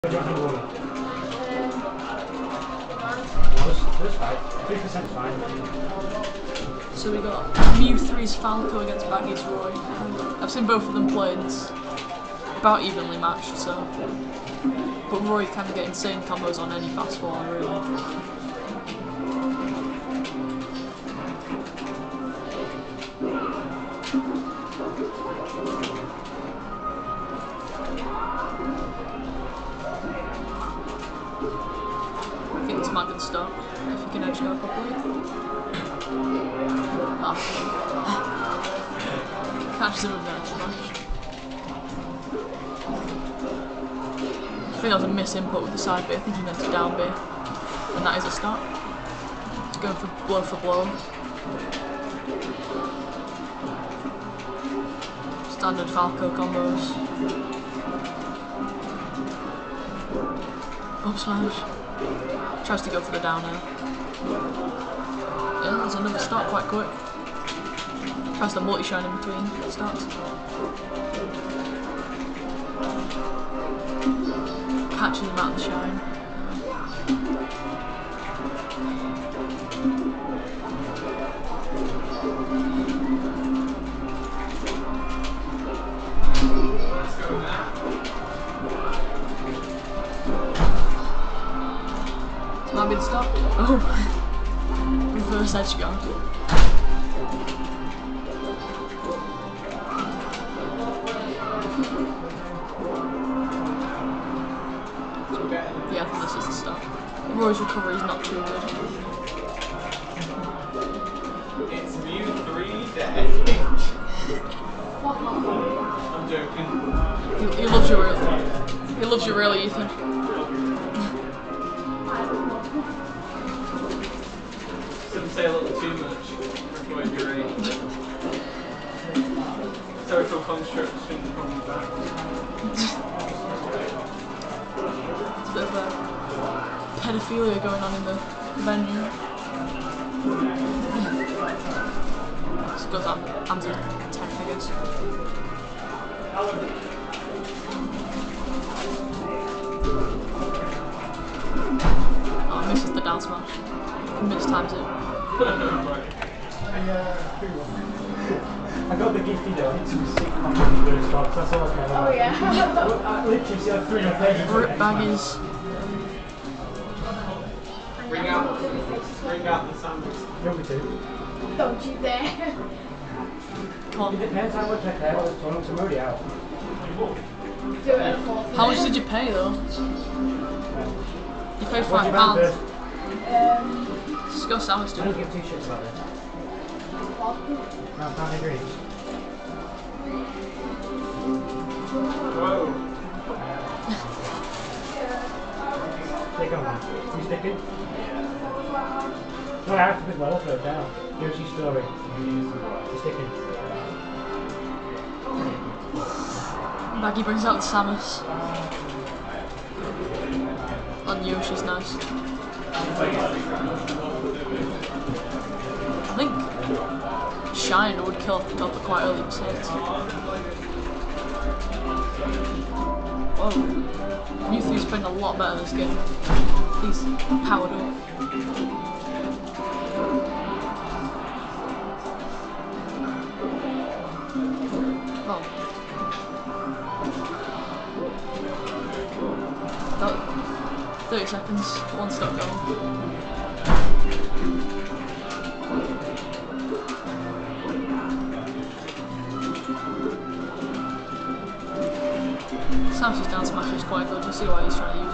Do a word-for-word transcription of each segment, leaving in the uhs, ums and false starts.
So we got Mew three's Falco against Baggy's Roy. I've seen both of them play and it's about evenly matched, so. But Roy kind of get insane combos on any fast form, really. I think it's Mag and start, if you can edge go properly. Oh. Catches him with an edge smash. I think that was a miss input with the side B, I think he meant to down B. And that is a start. It's going for blow for blow. Standard Falco combos. Up smash. Tries to go for the down air. Yeah, there's another start quite quick. Tries to multi-shine in between starts. Catches him out of the shine. Not been stopped. Oh, reverse edge guard. Yeah, I think this is the start. Roy's recovery is not too good. It's Mew three dead. I'm joking. He, he loves you really. He loves you really, Ethan. Some say a little too much. Record your age. Social construction from the back. It's a bit of a pedophilia going on in the venue. This goes on anti tech, I guess. Oh, misses the down smash. Mistimes it. I got the gifty though, I hit some sick fucking good spots, that's all I care about. Oh yeah. I literally see like three hundred pages. Rip Baggies. Bring out, bring out the sandwich. You want me to? Don't you dare. Come on. It depends how much I pay all this tournament, I'm already out. Do it at forty. How much did you pay though? You paid What do five you pounds. want Um, Just go Samus I don't dude. give two shits about this. forty. No, I can't agree. Whoa. Stick on. You sticking? No, I have to put my auto down. Yoshi's story. You sticking? Baggy brings out the Samus. On Yoshi's nice. I think Shine would kill off the top quite early besides. Whoa. Mew three's playing a lot better this game. He's powered up. Oh. About thirty seconds, one stop going. Samus's down smash is quite good, you see why he's trying to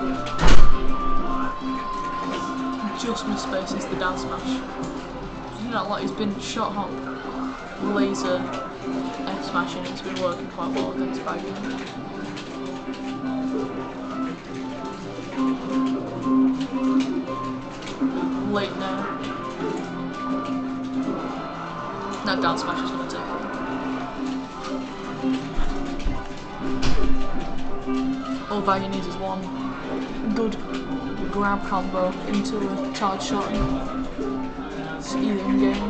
use it. Just misspaces the down smash. You know, like he's been shot hop, laser, F smashing, it's been working quite well against Baggy. Late now. That down smash is going to take it. All Baggy needs is one good grab combo into a charge shot. It's either in game.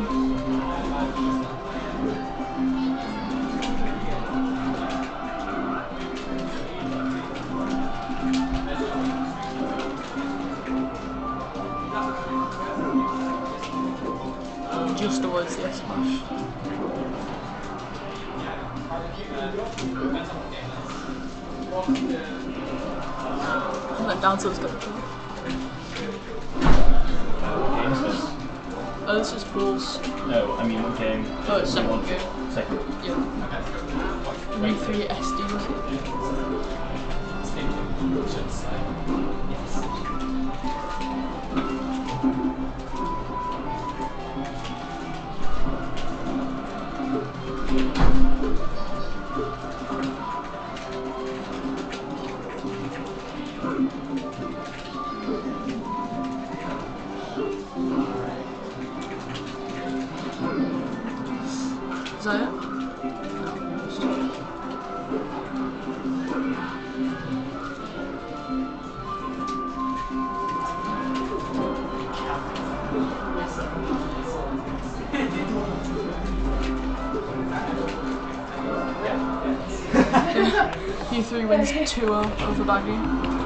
just avoids the S smash. And then down tilt's gonna go. Games this? Oh, this is pools. No, I mean what game? Oh, it's second One. game. Second. Yeah. E three S D was it? Is that it? E three wins two oh over Baggy.